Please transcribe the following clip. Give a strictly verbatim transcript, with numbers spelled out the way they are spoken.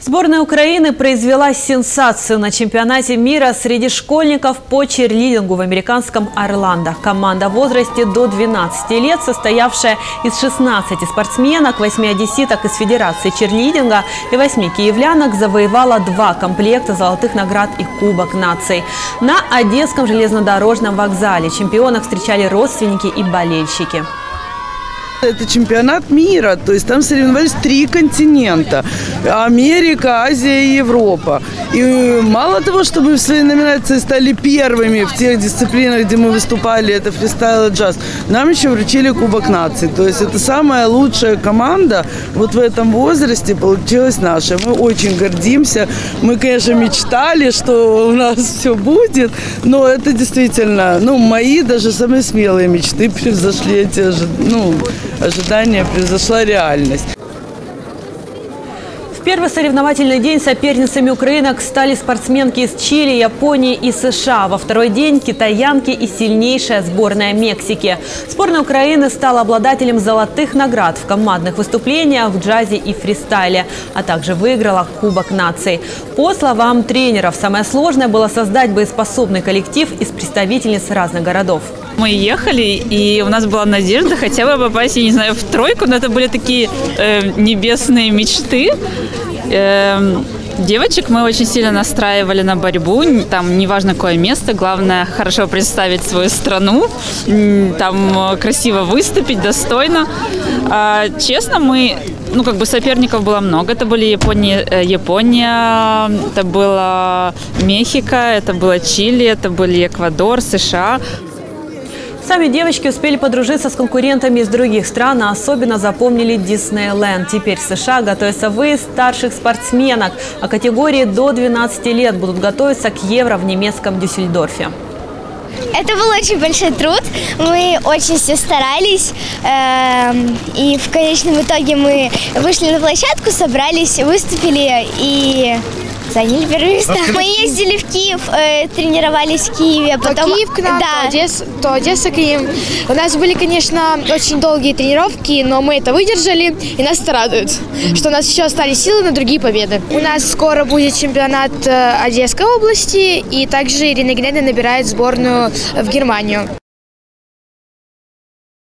Сборная Украины произвела сенсацию на чемпионате мира среди школьников по чирлидингу в американском Орландо. Команда в возрасте до двенадцати лет, состоявшая из шестнадцати спортсменок, восьми одесситок из Федерации чирлидинга и восьми киевлянок, завоевала два комплекта золотых наград и Кубок наций. На Одесском железнодорожном вокзале чемпионок встречали родственники и болельщики. Это чемпионат мира, то есть там соревновались три континента – Америка, Азия и Европа. И мало того, что мы в своей номинации стали первыми в тех дисциплинах, где мы выступали, это фристайл и джаз, нам еще вручили Кубок наций. То есть это самая лучшая команда вот в этом возрасте получилась наша. Мы очень гордимся. Мы, конечно, мечтали, что у нас все будет, но это действительно, ну, мои даже самые смелые мечты превзошли эти, ну, ожидания, превзошла реальность. В первый соревновательный день соперницами украинок стали спортсменки из Чили, Японии и США. Во второй день – китаянки и сильнейшая сборная Мексики. Сборная Украины стала обладателем золотых наград в командных выступлениях в джазе и фристайле, а также выиграла Кубок наций. По словам тренеров, самое сложное было создать боеспособный коллектив из представительниц разных городов. Мы ехали, и у нас была надежда хотя бы попасть, я не знаю, в тройку, но это были такие э, небесные мечты. Э, девочек мы очень сильно настраивали на борьбу, там неважно какое место, главное хорошо представить свою страну, там красиво выступить, достойно. А, честно, мы, ну как бы соперников было много, это были Япония, Япония, это было Мехико, это было Чили, это были Эквадор, США. Сами девочки успели подружиться с конкурентами из других стран, а особенно запомнили Диснейленд. Теперь в США готовится выезд старших спортсменок, а категории до двенадцати лет будут готовиться к Евро в немецком Дюссельдорфе. Это был очень большой труд, мы очень все старались, и в конечном итоге мы вышли на площадку, собрались, выступили и заняли первое место. Мы ездили в Киев, э, тренировались в Киеве. Потом, то Киев к нам, да. то, Одесса, то Одесса к ним. У нас были, конечно, очень долгие тренировки, но мы это выдержали, и нас это радует, что у нас еще остались силы на другие победы. У нас скоро будет чемпионат Одесской области, и также Ирина Гнедина набирает сборную в Германию.